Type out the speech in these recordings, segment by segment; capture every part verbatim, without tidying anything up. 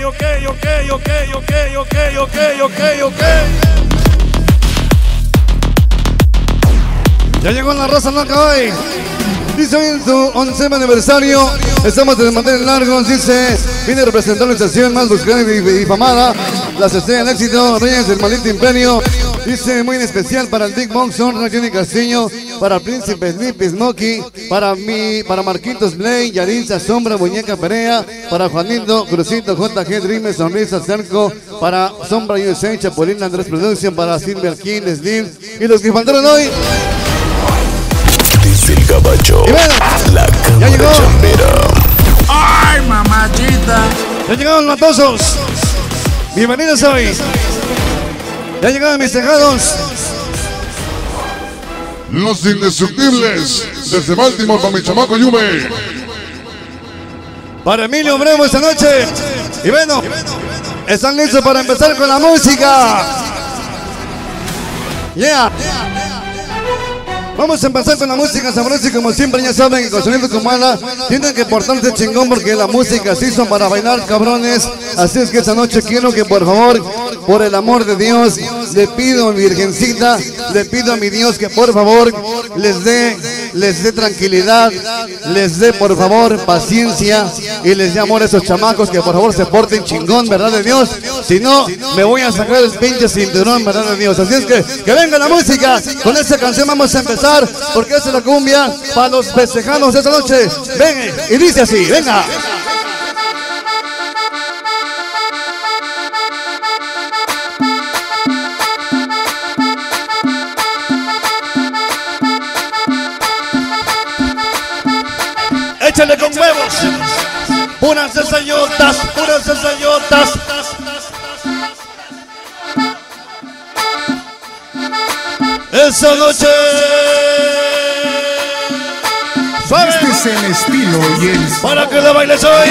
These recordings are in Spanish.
ok, ok, ok, ok, ok, ok, ok, ok. Ya llegó la raza loca hoy. Dice hoy en su onceavo aniversario. Estamos de mantener largos. Dice, viene representando la estación más buscada y difamada, las estrellas del éxito, Reyes del maldito imperio. Dice, muy en especial para el Big Monson, Johnny Castillo, para el Príncipe Sleepy Smokey, para mí, para Marquitos Blay, Yaritza, Sombra, Muñeca Perea, para Juanito, Crucito, J G, Dream, Sonrisa, Cerco, para Sombra U S A, Chapulín, Andrés Production, para Silver King, Slim, y los que faltaron hoy. Dice el Gabacho, bueno, la cámara chambera. ¡Ay, mamachita! Ya llegaron los matosos. Bienvenidos hoy. Ya llegaron mis tejados. Los indestructibles, desde Baltimore para mi chamaco Yume. Para Emilio Bremo esta noche. Y bueno, están listos para empezar con la música. Yeah. Vamos a empezar con la música sabrosa y como siempre ya saben que con sonido como ala tienen que portarse chingón porque la música se hizo para bailar, cabrones. Así es que esta noche quiero que por favor, por el amor de Dios, le pido a mi virgencita, le pido a mi Dios que por favor les dé, les dé tranquilidad, les dé por favor paciencia y les dé amor a esos chamacos, que por favor se porten chingón, ¿verdad de Dios? Si no, me voy a sacar el pinche cinturón, ¿verdad de Dios? Así es que, que venga la música. Con esta canción vamos a empezar. Porque esa es la cumbia para los festejados de esta noche. Ven, y dice así, venga. Échale con huevos. Puras cesayotas, puras cesayotas. Esa noche suave. Este es el estilo y el para que la bailes hoy.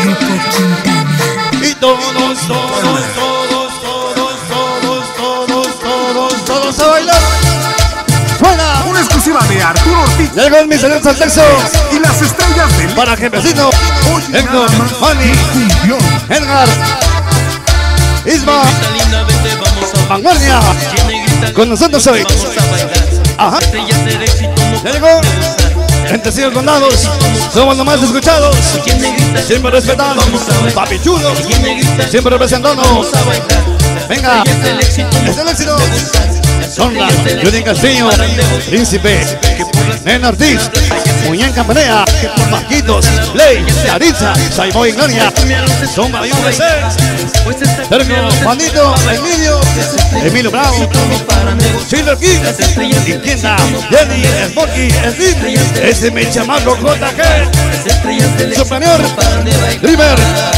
Y todos, todos, todos, todos, todos, todos, todos, todos a bailar. Suena una exclusiva de Arturo Ortiz. llegó el misionero Saltexo Y las estrellas del para Jefecito, Héctor, Fanny, Edgar, Isma, Vanguardia. Con nosotros hoy. Ajá. Ya llegó. Gente sigue condados. Somos los más escuchados. Siempre respetados. Papi chulo. Siempre representando. Venga. Es el éxito. Sonda, Johnny Castillo, Príncipe, Nena Ortiz, Muñeca Perea, Marquitos, Ley, Yaritza, Saiboy Gloria, Sombra U S A, Sergio, Juanito, Emilio, Emilio Bravo, Silver King, Intienda, Jenny, Smokey, Slim, ese es mi chamaco J G, Superior, River.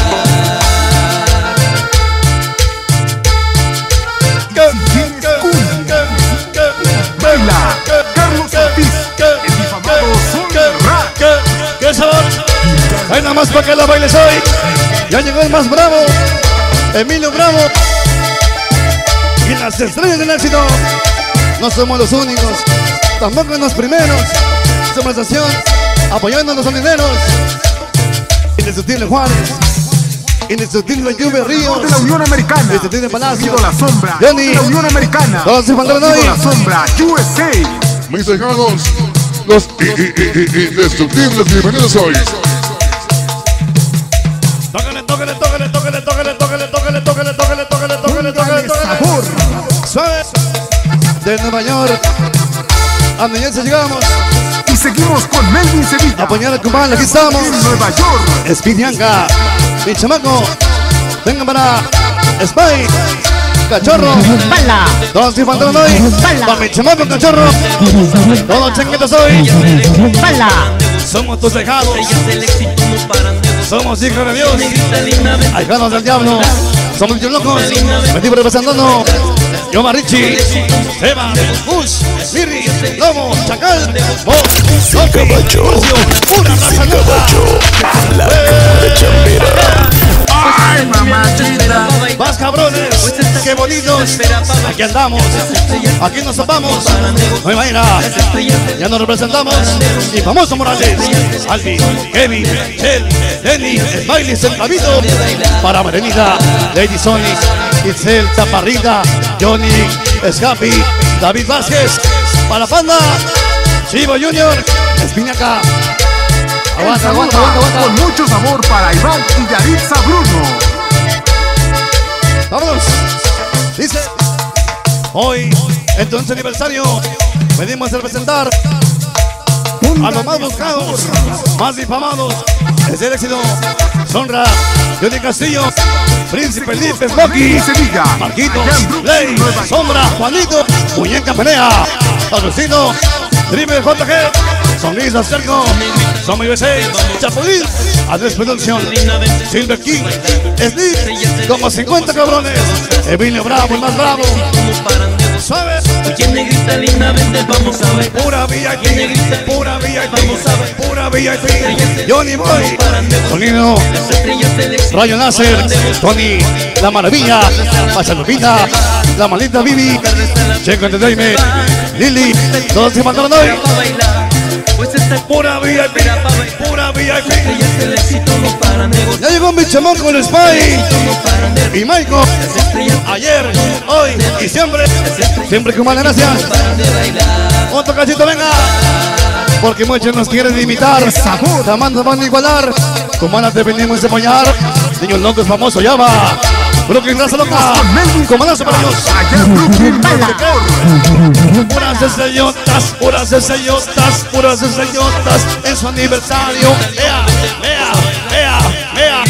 Baila Carlos Ortiz, el difamado Soul Rap. ¿Qué sabor? Hay nada más para que la bailes hoy. Ya llegó el más bravo, Emilio Bravo. Y las estrellas del éxito. No somos los únicos, tampoco los primeros. Somos la estación apoyando a los sonideros. Indestructible Juárez, Indestructible Juve Ríos, De la Unión Americana. Indestructible Palacio, La Sombra. Johnny. De la Unión Americana. Todos se faltaron hoy. La Sombra U S A. Mis tejados, los i- i- i- i- indestructibles, bienvenidos hoy. Tócale, tócale, tócale, tócale, tócale, tócale, tócale, tócale, tócale, tócale, tócale, tócale, tócale. Sabor. Suave. De Nueva York a New Jersey llegamos. Y seguimos con Melvin Sevilla. Apoyar a Cuban, aquí estamos. En Nueva York. Espidianca, mi chamaco. Vengan para Spy, Cachorro. Bala, Todos se faltaron hoy. Para mi chamaco Cachorro. Todos changuetos hoy. bala, Somos tus dejados. Somos hijos de Dios. Ahijados del diablo. Somos los locos. Me estoy representando. Yo, Marichi, Seba, Gus, Mirri, Lobo, Chacal, Bo, Loki, Gabacho, Lucio, una dice raza el loca. Gabacho, la cámara chambera. ¡Ay, mamachita! Más cabrones que qué bonitos. Aquí andamos, aquí nos topamos. No hay manera, ya nos representamos. Y famoso Morales, Alvin, Kevin, Chel, Denny, Smiley, Centavito. Para Marenita, Lady Sonic, Itzel, Taparrita, Johnny, Escapi, David Vázquez. Para Panda, Chivo Junior, Espinaca. Aguanta, aguanta, aguanta, aguanta. Con mucho sabor para Iván y Yaritza Bruno. Vámonos. Dice, hoy, en tu once aniversario, venimos a representar a los más buscados, más difamados. Es el éxito. Sonra, Johnny Castillo, Príncipe Lipe, Smokey, Sevilla, Marquitos, Ley, Sombra, Juanito, Muñeca Pelea, Patrocino, Triple J G, Sonrisa Cerco, Somos U S A, Chapulín, Andrés Producción, Silver King, Sleep, como cincuenta cabrones, Emilio Bravo, el más bravo. ¿Sabes? Oye, negrita linda, vente, vamos a ver. Pura V I P, pura V I P, pura V I P. Johnny Boy, Sonido, Rayo Nasser, Tony, La Maravilla, Pachalupita, La Maldita Bibi, Checo Entertainment, Lili, todos se mandaron hoy. Pura V I P, pura V I P. Ya llegó mi chamán con el Spy y Michael. Ayer, hoy y siempre, siempre con malas gracias. Otro cachito, venga. Porque muchos nos quieren imitar, jamás nos van a igualar. Con malas te venimos a apoyar. Niños locos famoso, ya va. Brooklyn, raza loca. Comandazo para ellos. Puras estrellotas, puras estrellotas, puras estrellotas. En su aniversario. Vea, vea, vea, vea.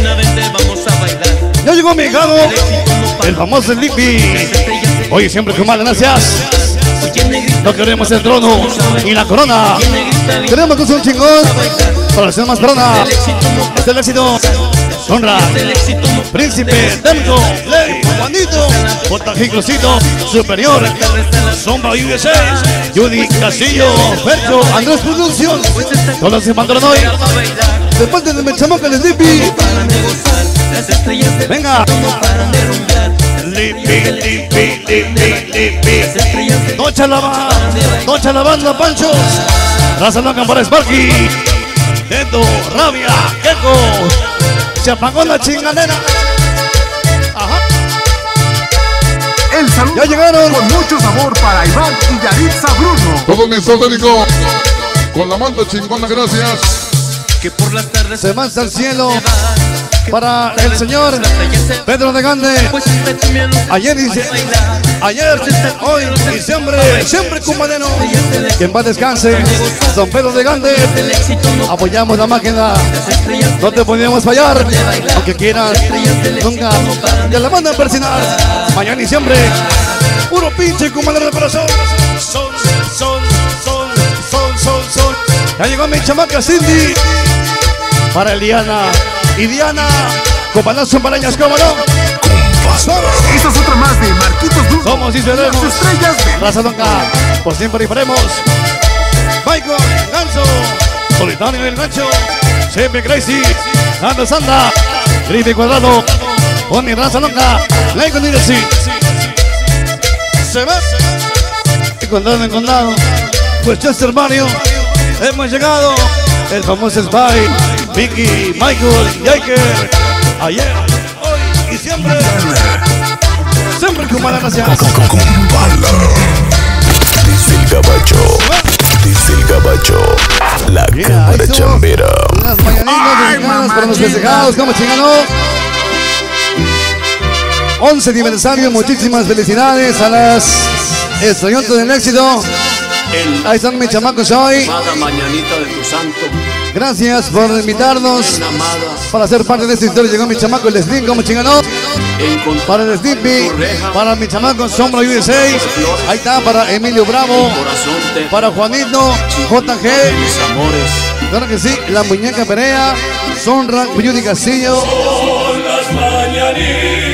Ya llegó mi hijado, el famoso Sleepy. Hoy siempre con malas gracias. No queremos el trono ni la corona. Queremos que sea un chingón para ser más corona. Es el éxito. Sonra, Príncipe, Demco, Ley, Juanito, J G Crucito, Superior, Sombra U S A, Judy Castillo, Fercho, Andrés Producción. Todos se mandaron hoy. Después de mi chamaco el Sleepy. Venga. Lipi, lipi, lipi, lipi. Tocha la banda, tocha la banda, Pancho. Raza loca para Sparky. Dedo, Rabia, Gecko. Se apagó la chingadera. Ajá. El saludo ya llegaron con mucho sabor para Iván y Yaritza Bruno. Todo mi esotérico con la manta chingona, gracias. Que por las tardes se mancha al cielo para el señor Pedro de Gande. Ayer dice, ayer, hoy y siempre, siempre compañero. Que en paz descanse, don Pedro de Gande. Apoyamos la máquina, no te podíamos fallar. Aunque quieras, nunca te la mandan a persinar. Mañana y siempre, puro pinche comandante de corazón. Son, son, son, son, son, son. Ya llegó mi chamaca Cindy. Para Eliana y Diana, Copanazo para ellas, ¿cómo no? Esta es otra más de Marquitos Dulce. Somos y seremos las estrellas de Raza Loca, por siempre y faremos. Michael, Ganso, Solitario en el Gancho, siempre Crazy, Sanda Sanda, Gripe Cuadrado, Pony Raza Loca, Laico Nidesi. Se va, y condado en condado, pues Chester Mario, hemos llegado, el famoso Spy. Vicky, Michael, Jaker, ayer, hoy y siempre, siempre con malas gracias. Con bala. Dice el gabacho, dice el gabacho, la Mira, cámara eso, chambera. las mañanitas dedicadas para los festejados, como chingano. once aniversario, muchísimas felicidades a las estudiantes del éxito. Ahí están mis chamacos hoy. mañanita de tu santo. Gracias por invitarnos para ser parte de esta historia. Llegó mi chamaco el Slim, como chingano. Para el Slippy, para mi chamaco Sombra U S A. Ahí está para Emilio Bravo, para Juanito, J G. Claro que sí, la muñeca Perea, Sonra, Judy Castillo. Son las mañanitas.